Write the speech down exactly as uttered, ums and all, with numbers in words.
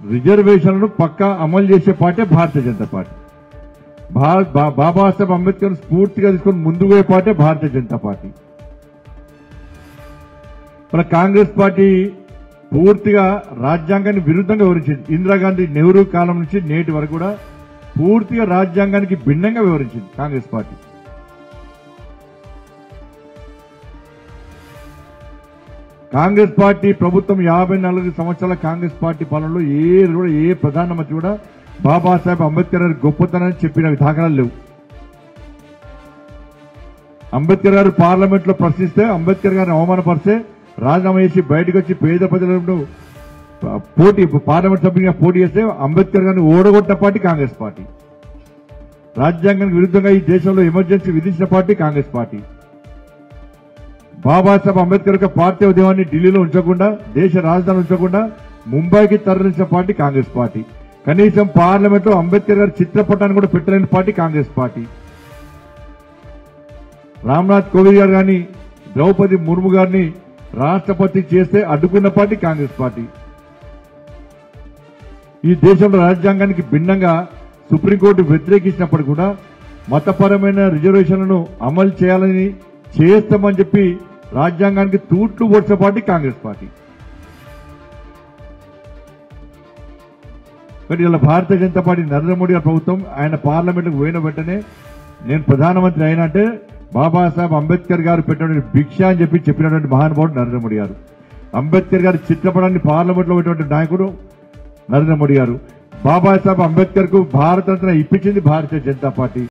రిజర్వేషన్లను పక్కా అమలు చేసే పార్టీ భారతీయ జనతా పార్టీ. బాబాసాహెబ్ అంబేద్కర్ స్ఫూర్తిగా తీసుకొని ముందుకు పోయే పార్టీ భారతీయ జనతా పార్టీ. మన కాంగ్రెస్ పార్టీ పూర్తిగా రాజ్యాంగాన్ని విరుద్ధంగా వివరించింది. ఇందిరాగాంధీ నెహ్రూ కాలం నుంచి నేటి వరకు కూడా పూర్తిగా రాజ్యాంగానికి భిన్నంగా వివరించింది కాంగ్రెస్ పార్టీ. కాంగ్రెస్ పార్టీ ప్రభుత్వం యాభై నాలుగు సంవత్సరాల కాంగ్రెస్ పార్టీ పాలనలో ఏ కూడా ఏ ప్రధానమంత్రి కూడా బాబాసాహెబ్ అంబేద్కర్ గారి గొప్పతనాన్ని చెప్పిన దాఖలాలు లేవు. అంబేద్కర్ గారు పార్లమెంట్ లో ప్రశ్నిస్తే అంబేద్కర్ గారిని అవమానపరిస్తే రాజీనామా చేసి బయటకు వచ్చి పేద ప్రజలను పోటీ పార్లమెంట్ సభ్యునిగా పోటీ చేస్తే అంబేద్కర్ గారిని ఓడగొట్టిన పార్టీ కాంగ్రెస్ పార్టీ. రాజ్యాంగానికి విరుద్ధంగా ఈ దేశంలో ఎమర్జెన్సీ విధించిన party Congress party. Babasaheb Ambedkar యొక్క పార్థివ దేహాన్ని ఢిల్లీలో ఉంచకుండా దేశ రాజధాని ఉంచకుండా ముంబైకి తరలించిన పార్టీ కాంగ్రెస్ పార్టీ. కనీసం పార్లమెంట్ లో అంబేద్కర్ గారి చిత్రపటాన్ని కూడా పెట్టలేని party Congress party. Ramnath Kovind garu గాని ద్రౌపది ముర్ము గారిని రాష్ట్రపతి చేస్తే అడ్డుకున్న పార్టీ కాంగ్రెస్ పార్టీ. ఈ దేశంలో రాజ్యాంగానికి భిన్నంగా సుప్రీంకోర్టు వ్యతిరేకించినప్పుడు కూడా మతపరమైన రిజర్వేషన్లను అమలు చేయాలని చేస్తామని చెప్పి రాజ్యాంగానికి తూట్లు పొడిచిన పార్టీ కాంగ్రెస్ పార్టీ. కానీ ఇలా భారతీయ జనతా పార్టీ నరేంద్ర మోడీ గారి ప్రభుత్వం ఆయన పార్లమెంట్కు పోయిన వెంటనే నేను ప్రధానమంత్రి అయినా అంటే బాబాసాహెబ్ అంబేద్కర్ గారు పెట్టినటువంటి భిక్ష అని చెప్పి చెప్పినటువంటి మహానుభావుడు నరేంద్ర మోడీ గారు. అంబేద్కర్ గారి చిత్రపటాన్ని పార్లమెంట్ లో పెట్టినటువంటి నాయకుడు నరేంద్ర మోడీ గారు. బాబాసాహెబ్ అంబేద్కర్ కు భారత రత్న ఇప్పించింది భారతీయ జనతా పార్టీ.